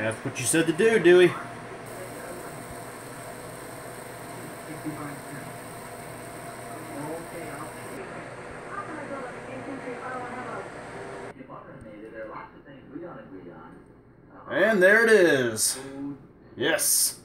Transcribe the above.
That's what you said to do, Dewey. And there it is. Yes.